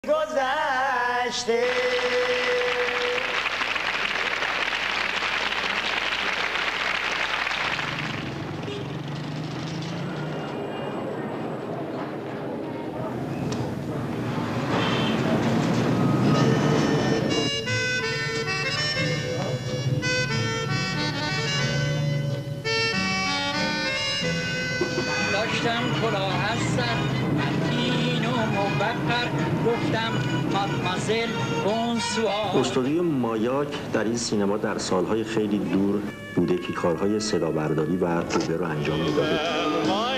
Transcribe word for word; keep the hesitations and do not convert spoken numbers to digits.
گذشته داشتم کلاه از سر متین و موقر گفتم مادمازل بونسوار. استودیو مایاک در این سینما در سالهای خیلی دور بوده که کارهای صدا برداری و دوبه رو انجام میداده.